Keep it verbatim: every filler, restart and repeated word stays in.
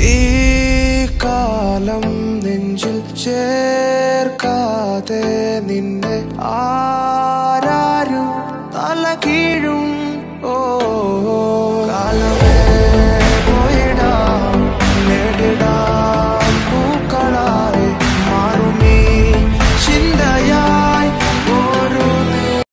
ഈ കാലം നെഞ്ചിൽ ചേർക്കാതെ നിന്നെ ആരാരും തല കീഴും. ഓ